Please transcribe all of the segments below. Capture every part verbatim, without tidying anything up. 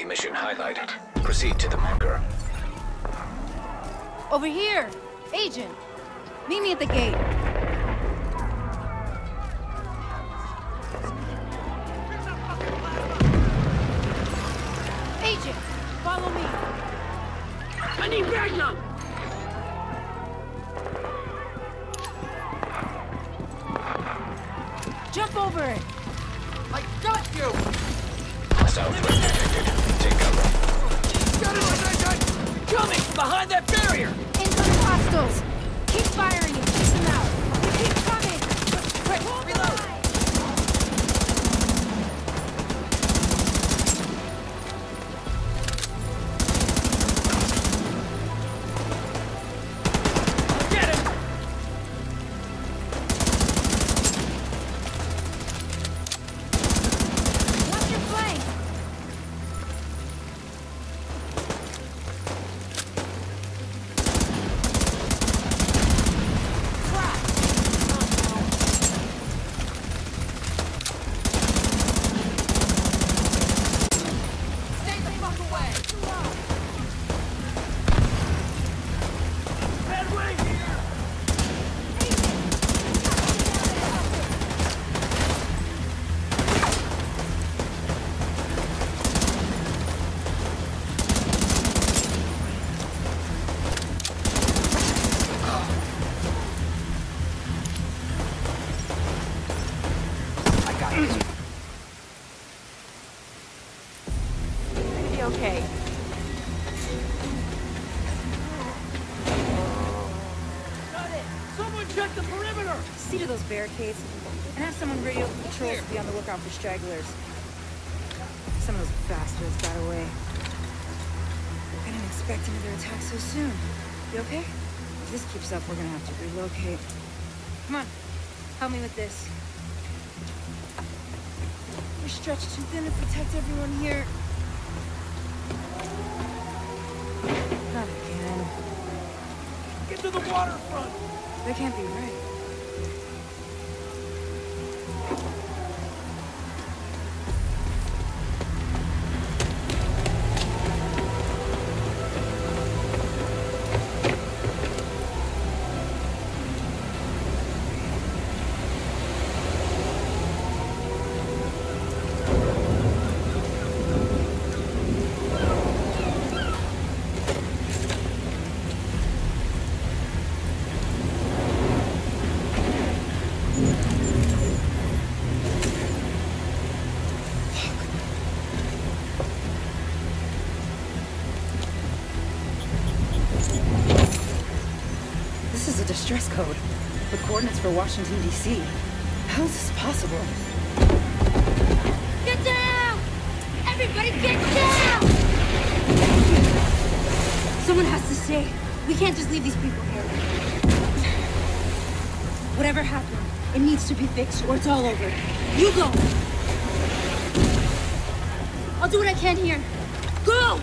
Enemy mission highlighted. Proceed to the marker. Over here! Agent! Meet me at the gate. Agent! Follow me! I need Magnum! Jump over it! I got you! Hostile threat detected. Take cover. Got it! Coming from behind that barrier! Incoming hostiles! Keep firing and chase them out! Keep coming! Quick, reload! Get him! Watch your flank! Stay the fuck away! Red wing here! I got it. Be okay. Got it! Someone check the perimeter! See to those barricades, and have someone radio patrols to be on the lookout for stragglers. Some of those bastards got away. I didn't expect another attack so soon. You okay? If this keeps up, we're gonna have to relocate. Come on, help me with this. We're stretched too thin to protect everyone here. Not again. Get to the waterfront! That can't be right. This is a distress code with coordinates for Washington, D C How is this possible? Get down! Everybody get down! Someone has to stay. We can't just leave these people here. Whatever happened, it needs to be fixed or it's all over. You go! I'll do what I can here. Go!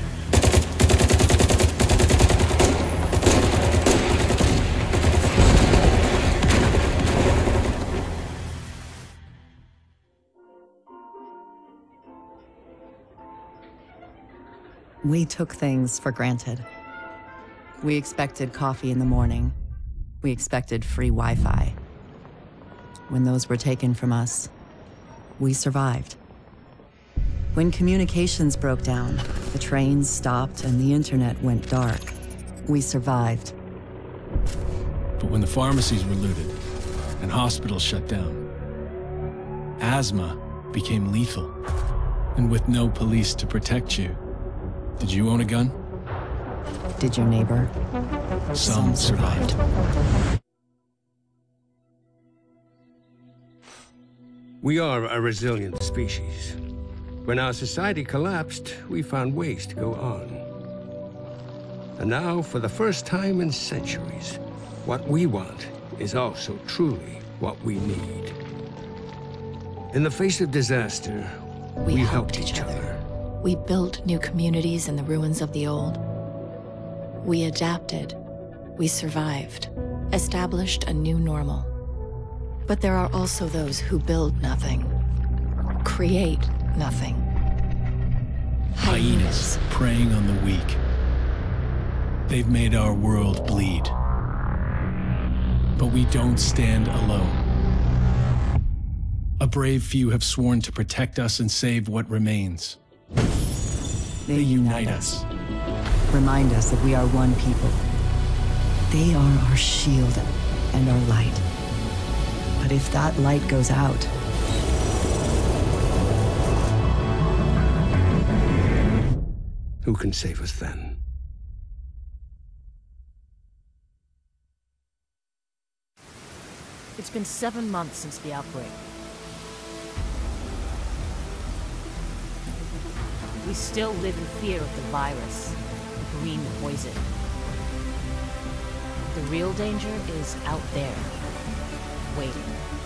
We took things for granted. We expected coffee in the morning. We expected free Wi-Fi. When those were taken from us, we survived. When communications broke down, the trains stopped and the internet went dark, we survived. But when the pharmacies were looted and hospitals shut down, asthma became lethal. And with no police to protect you, did you own a gun? Did your neighbor? Some survived. We are a resilient species. When our society collapsed, we found ways to go on. And now, for the first time in centuries, what we want is also truly what we need. In the face of disaster, We, we helped each other. We built new communities in the ruins of the old. We adapted. We survived. Established a new normal. But there are also those who build nothing. Create nothing. Hyenas preying on the weak. They've made our world bleed. But we don't stand alone. A brave few have sworn to protect us and save what remains. They unite us. Remind us that we are one people. They are our shield and our light. But if that light goes out, who can save us then? It's been seven months since the outbreak. We still live in fear of the virus, the green poison. The real danger is out there, waiting.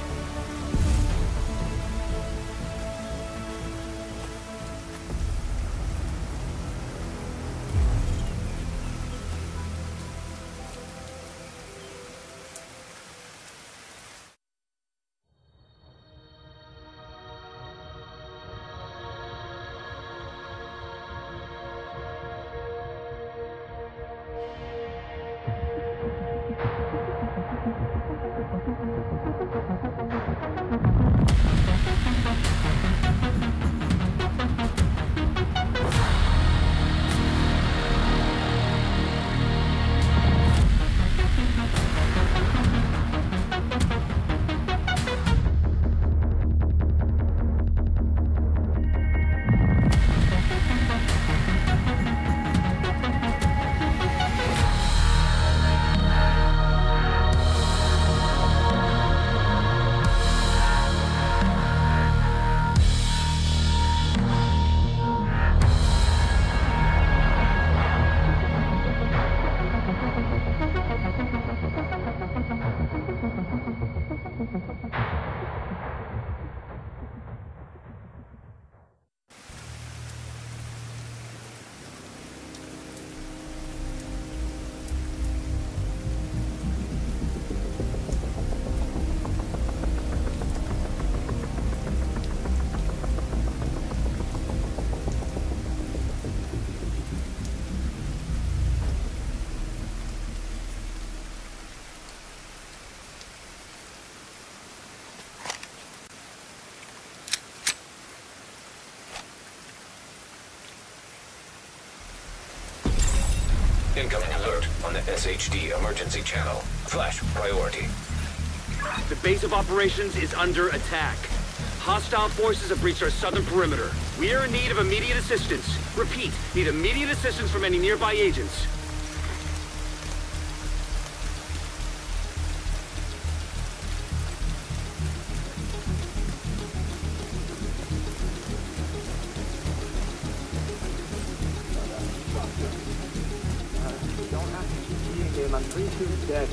Incoming alert on the S H D emergency channel. Flash priority. The base of operations is under attack. Hostile forces have breached our southern perimeter. We are in need of immediate assistance. Repeat, need immediate assistance from any nearby agents. I'm pretty sure he's dead.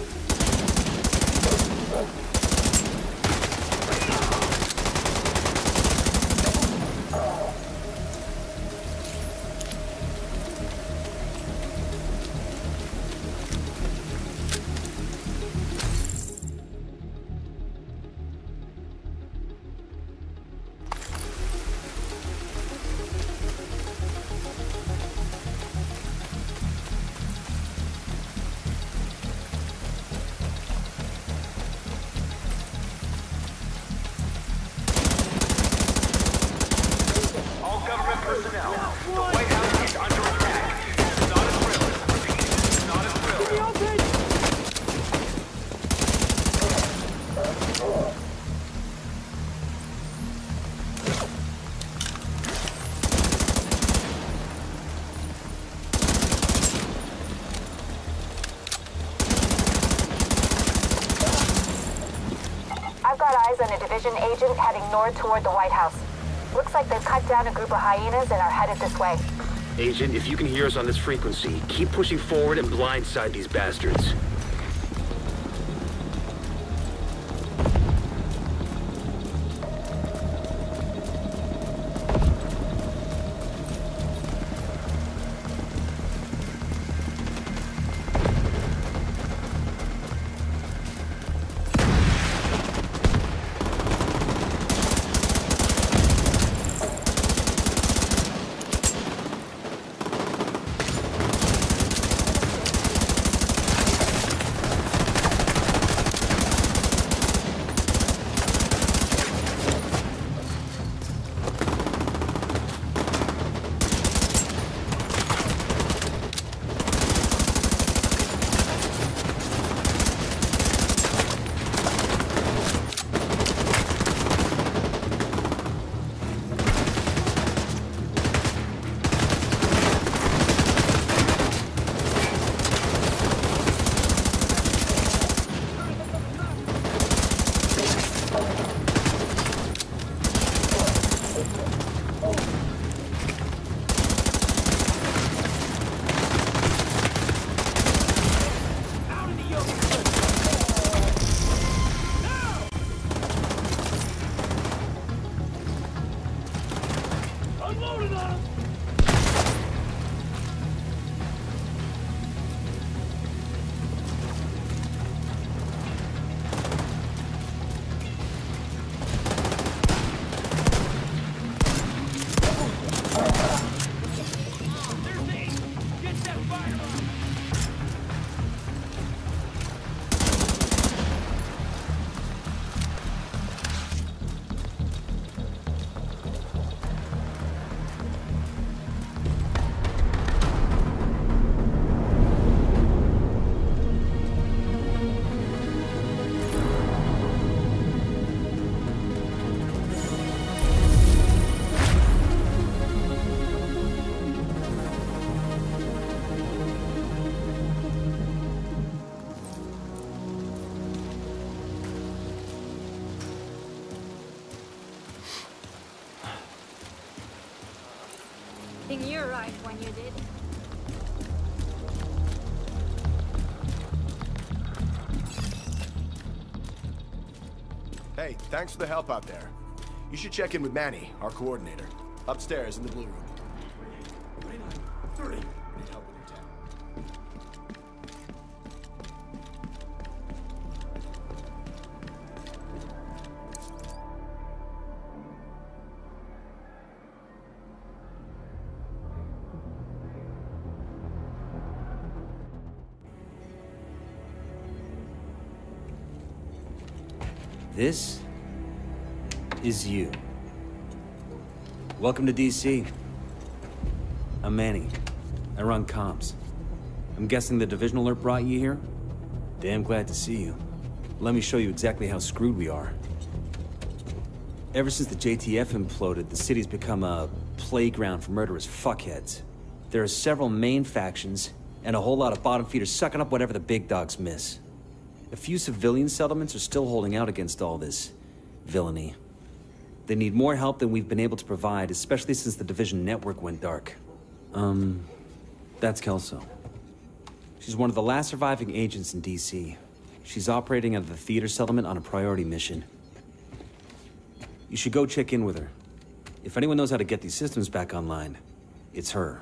Personnel, the White House is under attack. It's not a drill. Repeat, it's not a drill. I've got eyes on a division agent heading north toward the White House. Looks like they've cut down a group of hyenas and are headed this way. Agent, if you can hear us on this frequency, keep pushing forward and blindside these bastards. Think you're right when you did. Hey, thanks for the help out there. You should check in with Manny, our coordinator. Upstairs in the blue room. twenty-nine, thirty. Need help with your tab. This is you. Welcome to D C. I'm Manny. I run comms. I'm guessing the division alert brought you here? Damn glad to see you. Let me show you exactly how screwed we are. Ever since the J T F imploded, the city's become a playground for murderous fuckheads. There are several main factions, and a whole lot of bottom feeders sucking up whatever the big dogs miss. A few civilian settlements are still holding out against all this villainy. They need more help than we've been able to provide, especially since the Division network went dark. Um, that's Kelso. She's one of the last surviving agents in D C. She's operating out of the theater settlement on a priority mission. You should go check in with her. If anyone knows how to get these systems back online, it's her.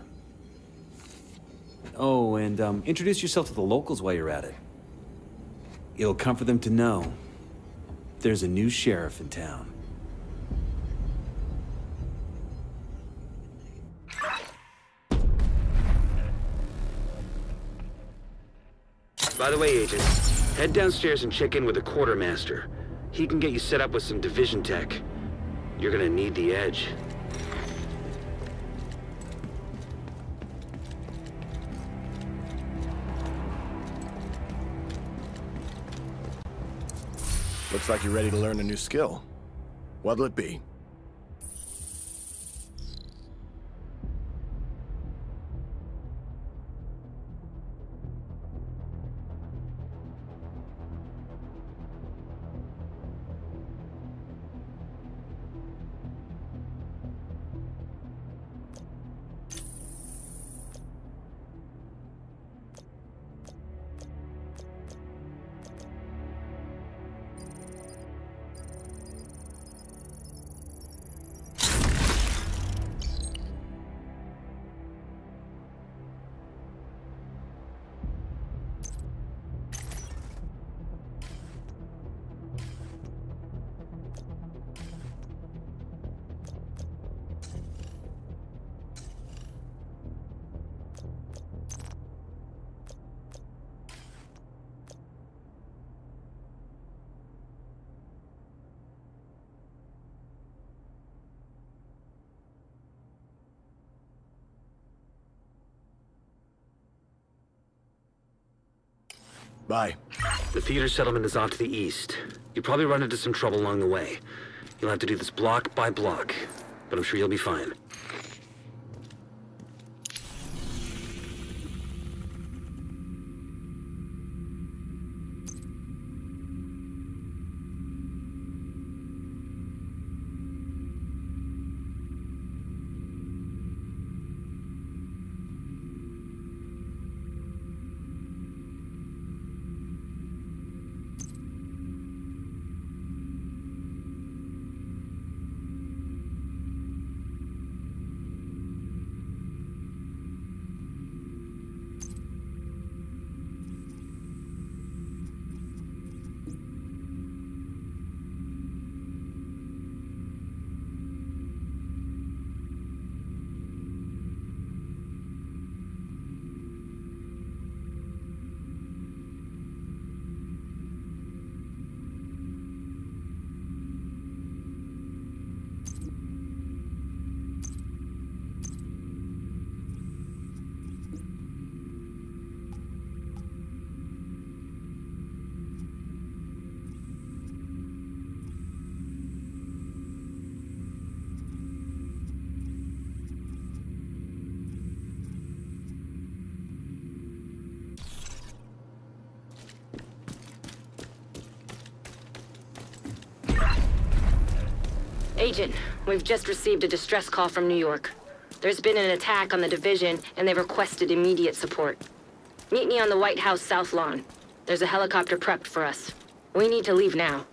Oh, and um, introduce yourself to the locals while you're at it. It'll comfort them to know there's a new sheriff in town. By the way, Agent, head downstairs and check in with the quartermaster. He can get you set up with some division tech. You're gonna need the edge. Looks like you're ready to learn a new skill. What'll it be? Bye. The theater settlement is off to the east. You'll probably run into some trouble along the way. You'll have to do this block by block, but I'm sure you'll be fine. Agent, we've just received a distress call from New York. There's been an attack on the division, and they've requested immediate support. Meet me on the White House South Lawn. There's a helicopter prepped for us. We need to leave now.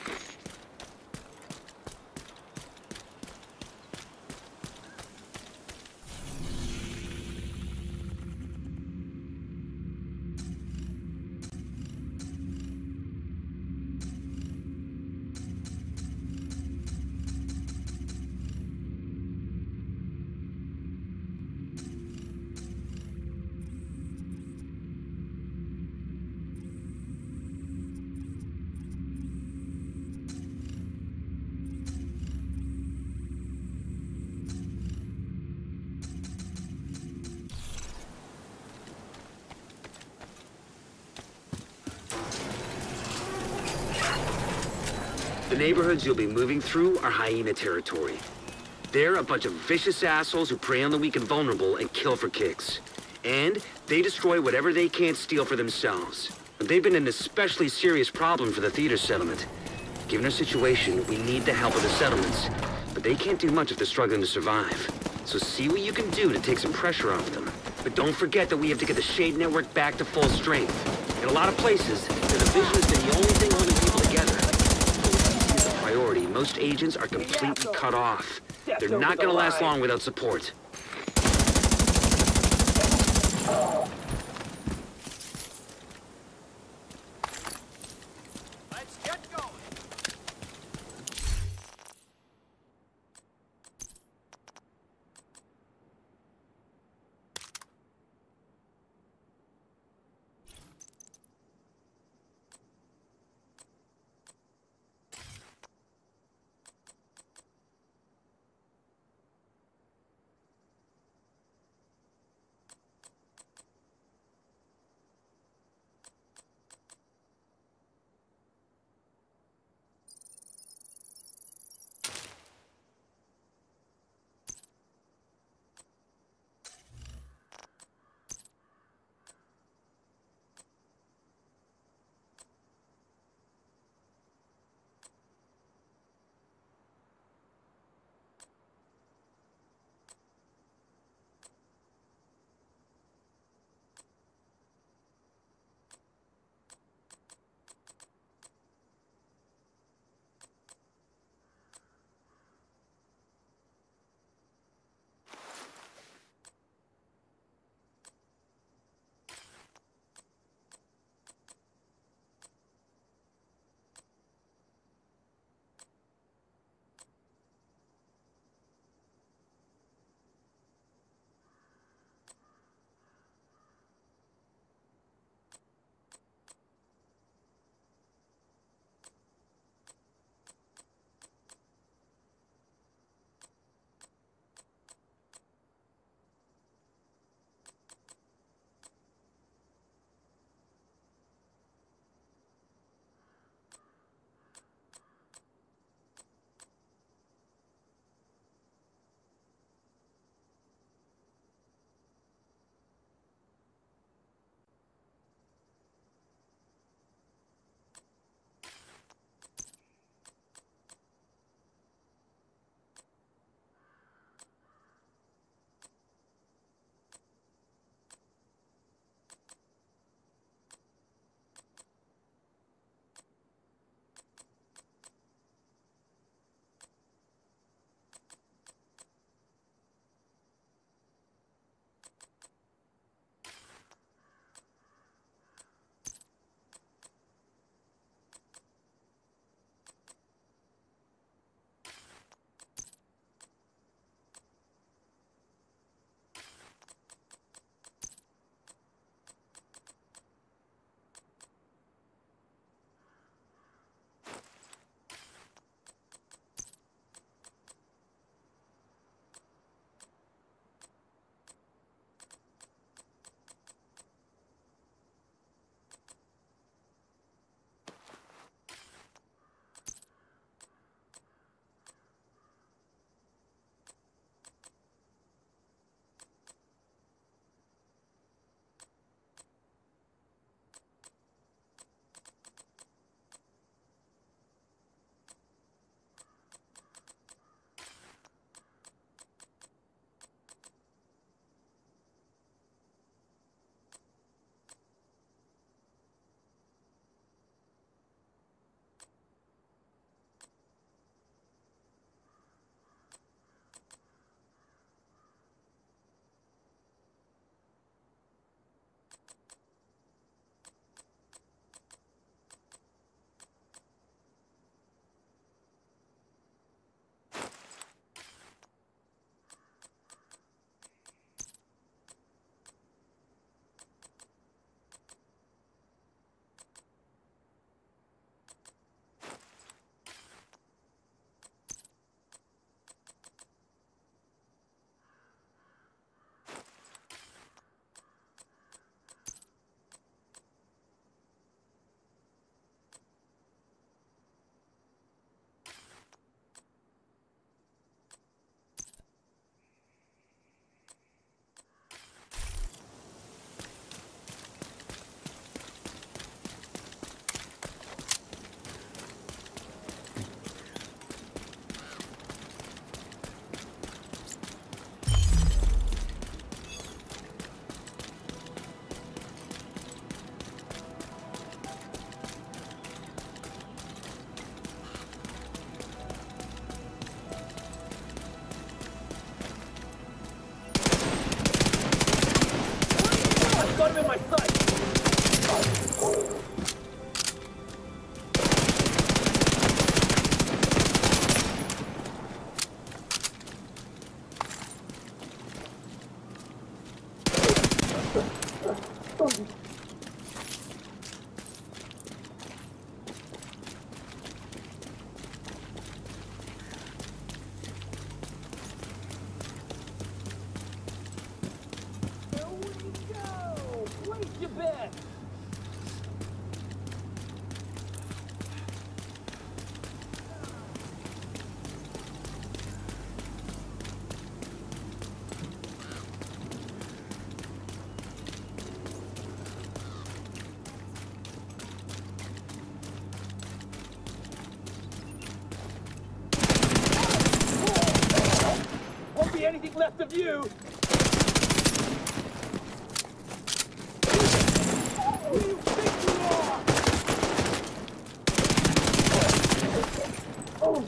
The neighborhoods you'll be moving through are hyena territory. They're a bunch of vicious assholes who prey on the weak and vulnerable and kill for kicks. And they destroy whatever they can't steal for themselves. But they've been an especially serious problem for the theater settlement. Given our situation, we need the help of the settlements. But they can't do much if they're struggling to survive. So see what you can do to take some pressure off them. But don't forget that we have to get the Shade Network back to full strength. In a lot of places, the division has been the only thing holding people together. Priority, most agents are completely cut off. They're not gonna last long without support. Let's get going. see anything left of you. Who do you think you are? Oh.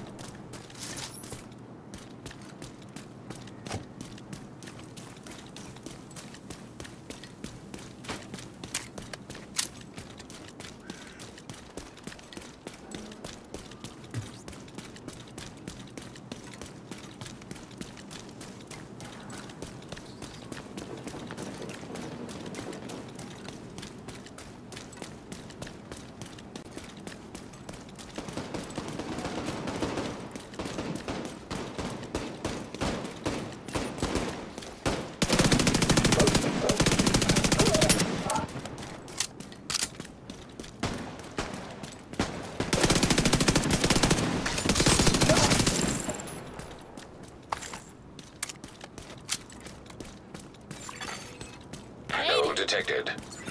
Detected.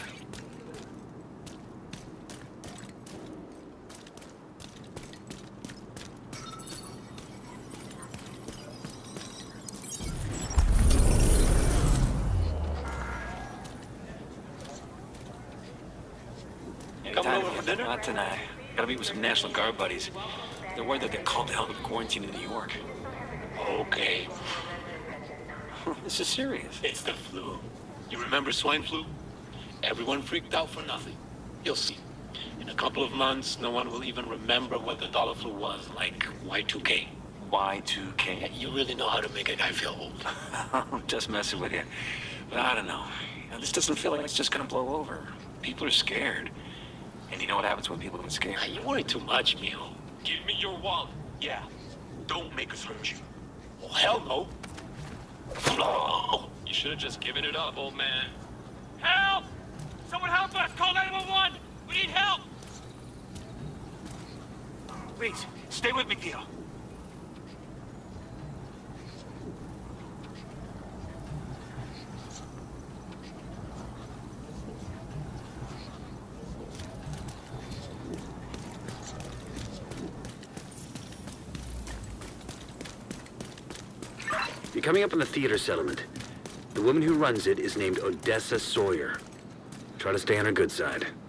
Coming over for dinner? Not tonight. Gotta meet with some National Guard buddies. They're worried they'll get called out of quarantine in New York. Okay. This is serious. It's the flu. You remember swine flu? Everyone freaked out for nothing. You'll see. In a couple of months, no one will even remember what the dollar flu was, like Y two K. Y two K? You really know how to make a guy feel old. I'm just messing with you. But I don't know. You know, this doesn't feel like it's just gonna blow over. People are scared. And you know what happens when people get scared? You worry too much, Mio. Give me your wallet. Yeah. Don't make us hurt you. Oh, hell no. Oh. You should have just given it up, old man. Help! Someone help us! Call nine one one! We need help! Please, stay with me, Theo. You're coming up on the theater settlement. The woman who runs it is named Odessa Sawyer. Try to stay on her good side.